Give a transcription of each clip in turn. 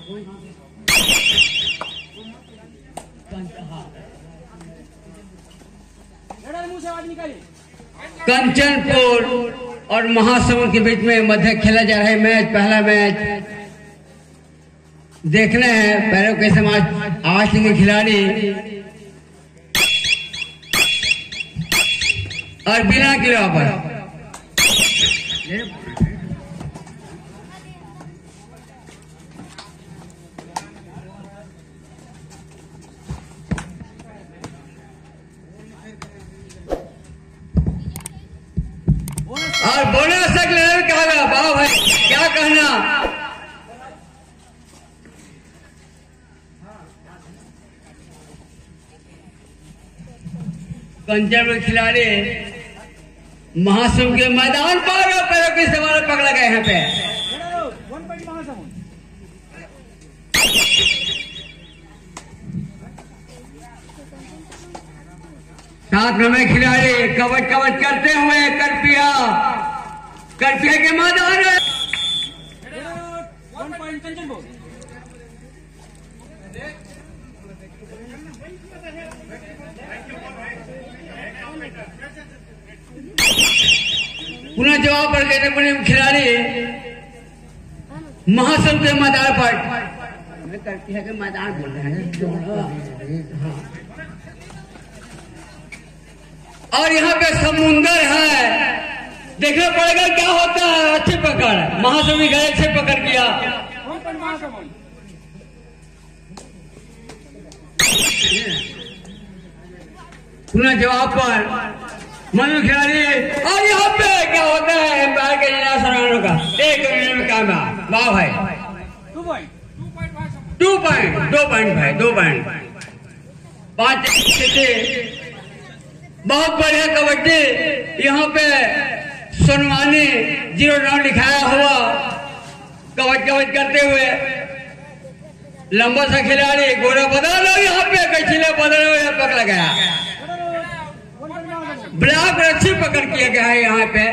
कंचनपुर और महासमुंद के बीच में मध्य खेला जा रहा है मैच। पहला मैच देखना है पैरों के समाज आज के खिलाड़ी और बिना किलो पर और बोनस कहा वाह भाई क्या कहना। कंचनपुर खिलाड़ी महासमुंद के मैदान पर पैरों के इस्तेमाल पकड़ा गया यहाँ पे। सात नंबर खिलाड़ी कवच कवच करते हुए करपिया के मैदान में पुनः जवाब पर कहते पुणे खिलाड़ी महासमुंद के मैदान पर करपिया के मैदान बोल रहे हैं। और यहाँ पे समुंदर है, देखना पड़ेगा क्या होता है। अच्छी पकड़ महासमुंद गए, अच्छे पकड़ किया। पुनः जवाब पर मनु खिलाड़ी और यहाँ पे क्या होता है एम्पायर के जिला सराहनों का एक मिनट में काम। वाह भाई 2 पॉइंट भाई 2 पॉइंट 5 स्थिति बहुत बढ़िया कबड्डी। यहाँ पे सोनवानी 0 राउंड लिखाया हुआ कवच कवच करते हुए लंबा सा खिलाड़ी गोरा बदल यहाँ पे कचीले बदल पकड़ा गया। ब्लॉक अच्छी पकड़ किया गया है यहाँ पे।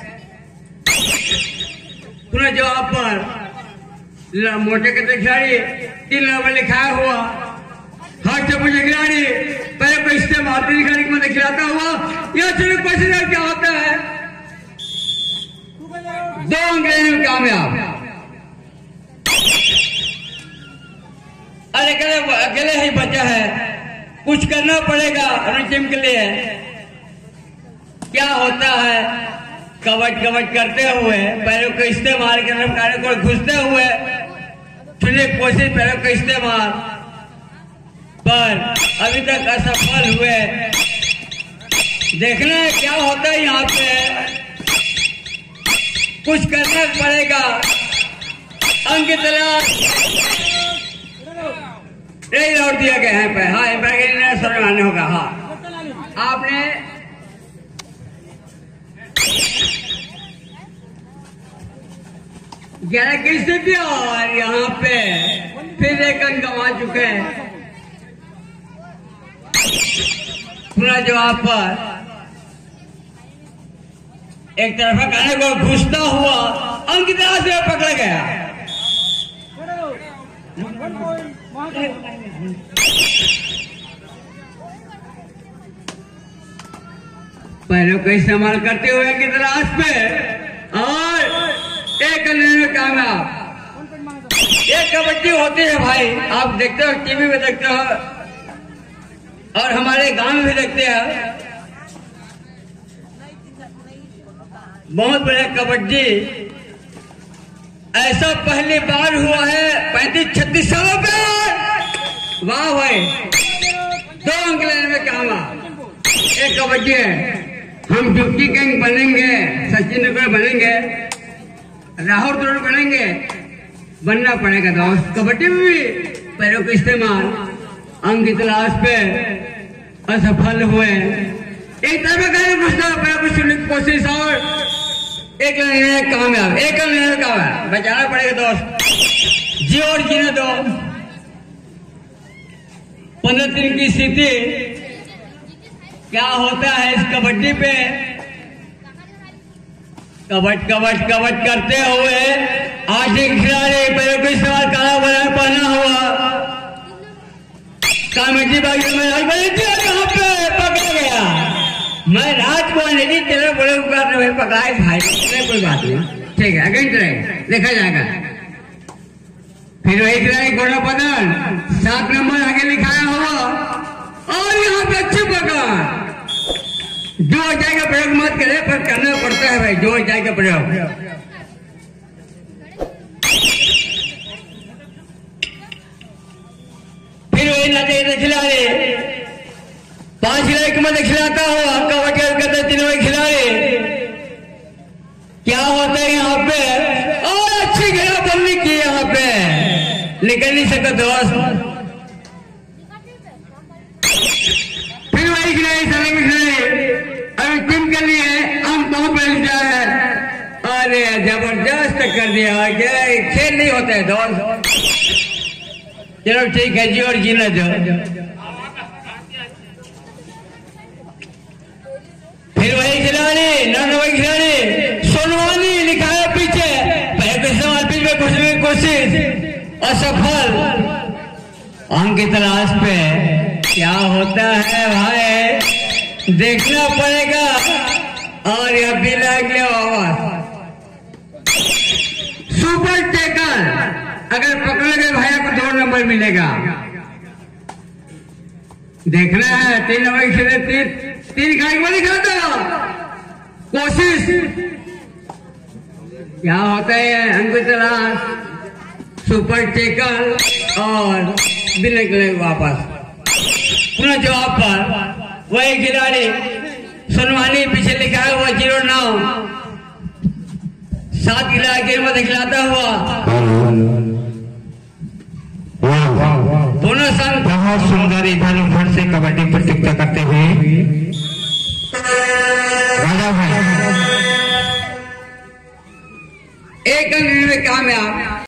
पुनः जवाब पर मोटे के खिलाड़ी 3 नंबर लिखाया हुआ हाथ से मुझे खिलाड़ी पहले को इस्तेमाल खिलाड़ी को खिलाता हुआ यह चलिए क्वेश्चन क्या होता है 2 अंक लेने में कामयाब। अरे अकेले ही बचा है, कुछ करना पड़ेगा टीम के लिए। क्या होता है कवच कवच करते हुए पैरों को इस्तेमाल करने को घुसते हुए कोशिश पैरों का इस्तेमाल पर अभी तक असफल हुए। देखना है क्या होता है यहाँ पे, कुछ करना पड़ेगा। अंक तलाश यही लौट दिया गया है पे। हाँ एम्पायर सर्वमान्य होगा। हाँ आपने ग्यारह की स्थिति और यहाँ पे फिर एक अंक गंवा चुके हैं। पुनः जवाब पर एक तरफा खाने को घुसता हुआ अंक तरह से पकड़ा गया। पैरों का इस्तेमाल करते हुए अंक तलाश पे और एक लेने में कामयाब। ये कबड्डी होती है भाई, आप देखते हो टीवी में देखते हो और हमारे गांव में भी देखते हैं। बहुत बड़ा कबड्डी ऐसा पहली बार हुआ है 35-36 सालों पे। वाह भाई 2 अंक लेने में कामयाब। एक कबड्डी है, हम डुबकी गैंग बनेंगे, सचिन नगर बनेंगे, राहुल द्रोण बनेंगे, बनना पड़ेगा दोस्त। कबड्डी में भी पैरों का इस्तेमाल अंक की तलाश पे असफल हुए। एक तरफ की कोशिश और एक लेने कामयाब। एक लेने कामयाब, बचाना पड़ेगा दोस्त, जी और जीने दो। 15 दिन की स्थिति क्या होता है इस कबड्डी पे। कबड्डी करते हुए आज एक खिलाड़ी पैरों को इस्तेमाल करा कामेटी बागी में यहाँ पे पकड़ा गया। मैं राजकुमार नहीं तेरे बड़े उपकार में पकड़ाए भाई, कोई बात नहीं, ठीक है अगेंस्ट रहे, देखा जाएगा। फिर वही खिलाड़ी घोड़ा पदन 7 नंबर आगे लिखाया होगा और यहाँ पे अच्छी पकड़, जो जाएगा प्रयोग मत करे पर करना पड़ता है भाई, जो जाएगा प्रयोग। फिर वही नाचे खिलाड़ी 5 खिलाड़ी को मत खिलाता हो, आपका वजह करते 3 वही खिलाड़ी क्या होता है यहाँ पे, और अच्छी घेराबंदी की यहाँ पे, निकल नहीं सकता दोस्त। फिर वही खिलाड़ी सड़क में खिलाड़ी अभी टीम के लिए हम बहुत पहले जाए, अरे जबरदस्त कर दिया, खेल नहीं होता है दोस्त। चलो ठीक है जी, और जीना दो। फिर वही खिलाड़ी वही खिलाड़ी सोनवानी लिखा है पीछे, पहले सवाल पीछे में घुसने की कोशिश असफल। अंक की तलाश पे क्या होता है भाई, देखना पड़ेगा। और यह भी लग ले आवाज सुपर टेकर, अगर पकड़ोगे भैया को 2 नंबर मिलेगा। देखना है 3 नंबर खेले, 3 खाई को दिखाता कोशिश क्या होता है। अंक तलाश सुपर टेकर और बिना के वापस पुनः जवाब पर वही खिलाड़ी सोनवानी पीछे लिखा है हुआ 09 7 खिलाड़ी मत खिलाता हुआ दोनों संघ बहुत सुंदर इधर उधर से कबड्डी प्रतियोगिता करते हुए राजा भाई 1 अंक में कामयाब।